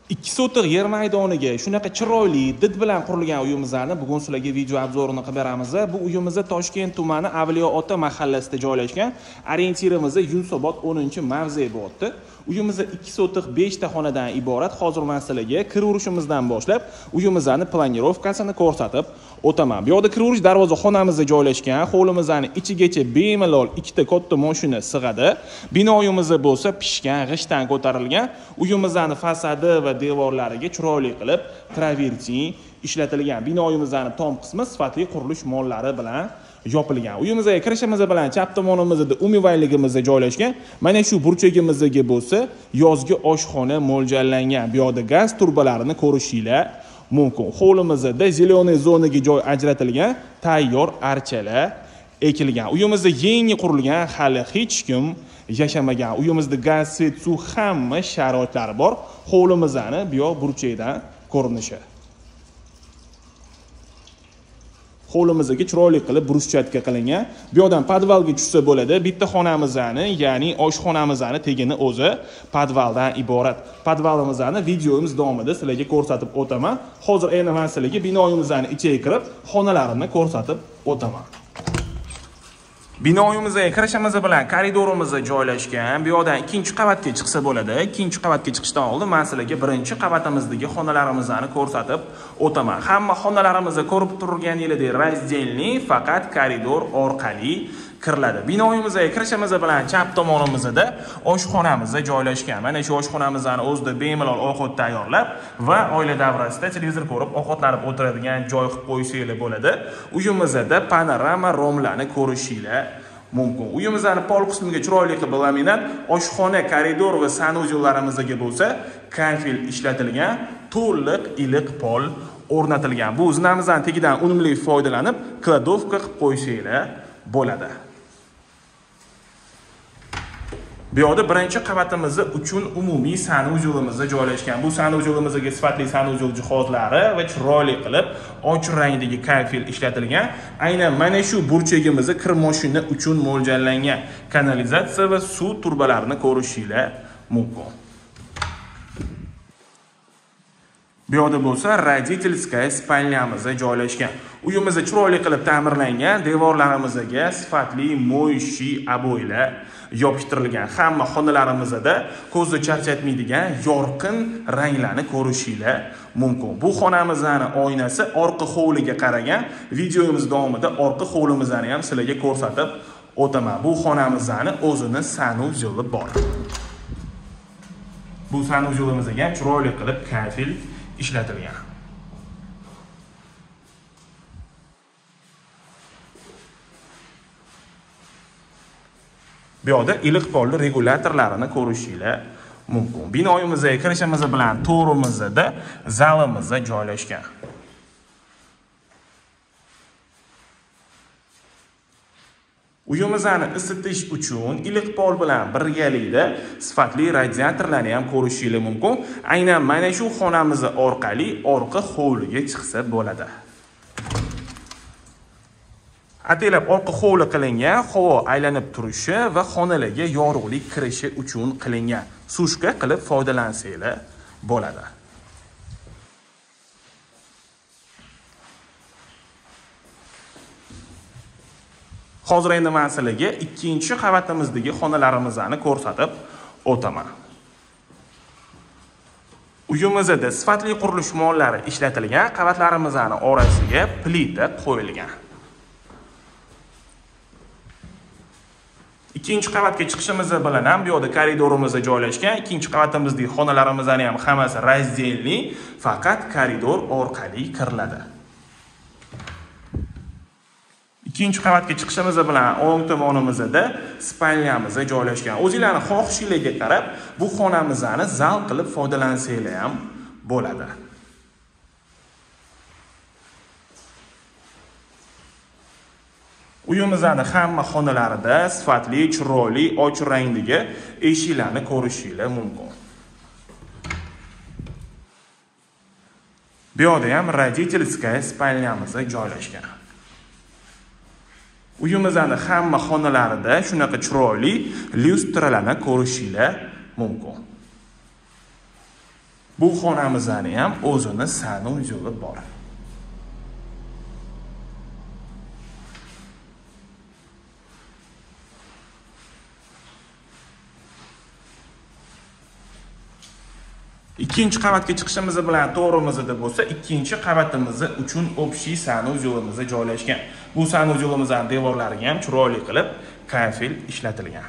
2 sotix yer maydoniga shunaqa chiroyli did bilan qurilgan uyimizni bugun sizlarga video obzorini qilib beramiz. Bu uyimiz Toshkent tumani Avliyoota mahallasida joylashgan. Orientirimiz Yunusobod 10-mavze bo'lyapti. Uyimiz 2 sotix 5 ta xonadan iborat. Hozir men sizlarga kiraverishimizdan boshlab uyimizni planirovkasini ko'rsatib o'taman. Bu yerda kiraverish darvoza xonamizda joylashgan. Hovlimizning ichigacha bemalol 2 ta katta mashina sig'adi. Binoyimiz bo'lsa pishgan, g'ishtdan ko'tarilgan. Uyimizning fasadi va devorlariga chiroyli qilib travertin ishlatilgan. Binoyimizning tom qismi sifatli qurilish mollari bilan yopilgan. Uyimizga kirishimiz bilan chap tomonimizda umivayligimiz joylashgan. Mana shu burchagimizga bo'lsa yozgi oshxona mo'ljallangan. Bu yerda gaz turbalarini ko'rishinglar mumkin. Hovlimizda zeleniy zonaga joy ajratilgan, tayyor archalar ekilgan. Uyimizda yangi qurilgan, hali hech kim yashamagan. Uyimizda gaz, svet, suv hamma sharoitlari bor. Hovlimizni bu yoq burchakdan ko'rinishi. Hovlimizga chiroyli qilib bruschatka qilingan. Bu yerdan podvalga tushsa bo'ladi. Bitta xonamizni, ya'ni oshxonamizni tegini o'zi podvaldan iborat. Podvalimizni videomiz davomida sizlarga ko'rsatib o'taman. Hozir endi men sizlarga binoyimizning ichiga kirib, xonalarini ko'rsatib o'taman. Binoyimizga kirishimiz bilan koridorimiz joylashgan. Bu yerdan ikkinchi qavatga chiqsa bo'ladi. Ikkinchi qavatga chiqishdan oldin men sizlarga birinchi qavatimizdagi xonalarimizni ko'rsatib o'taman. Hamma xonalarimizni ko'rib turganingizdek razdelniy, faqat koridor orqali kiriladi. Binoyimizga kirishimiz bilan chap tomonimizda oshxonamiz joylashgan. Mana shu oshxonamizni o'zida bemalol ovqat tayyorlab va oila davrasida televizor ko'rib ovqatlanib o'tiradigan joy qilib qo'ysanglar bo'ladi. Uyimizda panorama romlarni ko'rishinglar mumkin. Uyimizning pol qismiga chiroyli qilib laminat, oshxona, koridor va sanuzellarimizga bo'lsa kafel ishlatilgan, to'liq iliq pol o'rnatilgan. Bu zinamizdan tegidan unumli foydalanib, kladovka qilib qo'ysanglar bo'ladi. Bu yerda birinchi qavatimiz uchun umumiy sanuzelimiz joylashgan. Bu sanuzelimizga sifatli sanuzel jihozlari va chiroyli qilib ochiq rangdagi kafel ishlatilgan. Aynan mana shu burchagimiz kir mashina uchun mo'ljallangan. Kanalizatsiya va suv turbalarini ko'rishinglar mumkin. Bu yerda bo'lsa родительская spalnyamiz joylashgan. Uyimiz chiroyli qilib ta'mirlangan, devorlarimizga sifatli mo'yshi aboylar yopishtirilgan. Hamma xonalarimizda ko'zni charchatmaydigan yorqin ranglarni ko'rishinglar mumkin. Bu xonamizning oynasi orqa hovliga qaragan. Videomiz davomida orqa hovlimizni ham sizlarga ko'rsatib o'taman. Bu xonamizning o'zini sanuzeli bor. Bu sanuzelimizga ham chiroyli qilib kafel ishlatilgan. Bu yerda iliq polli regulyatorlarini ko'rishinglar mumkin. Binoyimizga kirishimiz bilan to'g'rimizda zalimiz joylashgan. Uyimizni isitish uchun iliq pol bilan birgalikda sifatli radiatorlarni ham ko'rishinglar mumkin. Aynan mana shu xonamiz orqali orqa hovliga chiqsa bo'ladi. Atalab orqa hovli qilingan, havo aylanib turishi va xonalarga yorug'lik kirishi uchun qilingan. Sushka qilib foydalansanglar bo'ladi. Hozir endi men sizlarga ikkinchi qavatimizdagi xonalarimizni ko'rsatib o'taman. Uyimizda sifatli qurilish mollari ishlatilgan, qavatlarimizning orasiga plita qo'yilgan. Ikkinchi qavatga chiqishimiz bilan ham bu yerda koridorimiz joylashgan. Ikkinchi qavatimizning xonalarimizning ham hammasi razdelniy, faqat koridor orqali kiriladi. Ikkinchi qavatga chiqishimiz bilan o'ng tomonimizda spalnyamiz joylashgan. O'zingizlarning xohishingizga qarab bu xonamizni zal qilib foydalansanglar ham bo'ladi. Uyimizning hamma xonalarida sifatli, chiroyli, ochiq rangdagi eshiklarni ko'rishinglar mumkin. Bu yerda ham родительская spalnyamiz joylashgan. Uyimizning hamma xonalarida shunaqa chiroyli lyustralarni ko'rishinglar mumkin. Bu xonamizni ham o'zini sanuzyoli bor. Ikkinchi qavatga chiqishimiz bilan to'g'rimizda bo'lsa, ikkinchi qavatimiz uchun общий sanuzyolimiz joylashgan. Bu sanuzyolimizni devorlariga ham chiroyli qilib kafel ishlatilgan.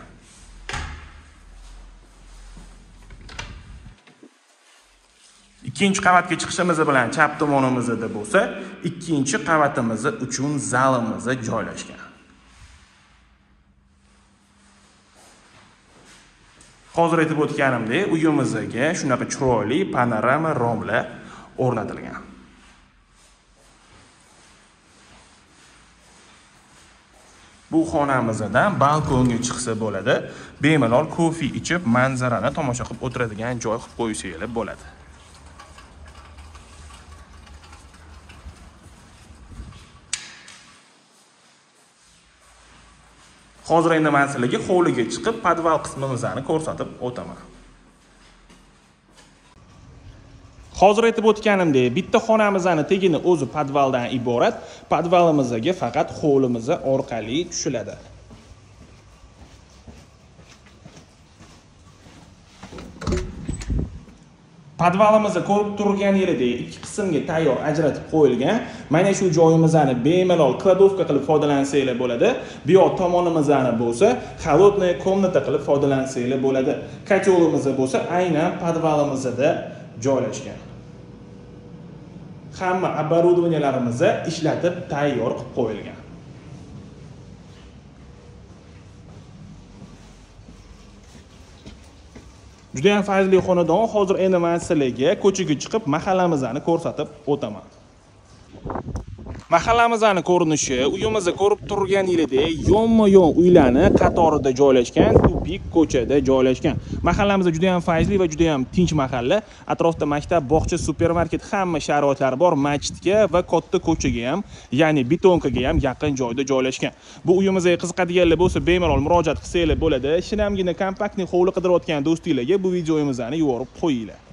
Ikkinchi qavatga chiqishimiz bilan chap tomonimizda bo'lsa, ikkinchi qavatimiz uchun zalimiz joylashgan. Hozir aytib o'tganimdek, uyimizga shunaqa chiroyli panorama romlar o'rnatilgan. Bu xonamizdan balkonga chiqsa bo'ladi, bemalol kofe ichib, manzarani tomosha qilib o'tiradigan joy qilib qo'ysangiz bo'ladi. Hozir endi men sizlarga hovliga chiqib, podval qismimizni ko'rsatib o'taman. Hozir aytib o'tganimdek, bitta xonamizning tegini o'zi podvaldan iborat. Podvalimizga faqat hovlimiz orqali tushiladi. Podvalimizni ko'rib turganingizdek ikki qismga tayyor ajratib qo'yilgan. Mana shu joyimizni bemalol kladovka qilib foydalansanglar bo'ladi. Bu yoq tomonimizni bo'lsa, холодная komnata qilib foydalansanglar bo'ladi. Kotelimiz bo'lsa, aynan podvalimizda joylashgan. Hamma оборудованияларimiz ishlatib tayyor qilib qo'yilgan. Juda ham fayzli xonadon. Hozir endi men sizlarga ko'chaga chiqib mahallamizni ko'rsatib o'taman. Mahallamizni ko'rinishi, uyimizni ko'rib turganingizdek, yonma-yon uylarni qatorida joylashgan, tupik ko'chada joylashgan. Mahallamiz juda ham fayzli va juda ham tinch mahalla. Atrofda maktab, bog'cha, supermarket, hamma sharoitlari bor. Masjidga va katta ko'chaga ham, ya'ni betonkaga ham yaqin joyda joylashgan. Bu uyimizga qiziqadiganlar bo'lsa, bemalol murojaat qilsanglar bo'ladi. Shinamgina kompaktni hovli qidirayotgan do'stinglarga bu videomizni yuborib qo'yinglar.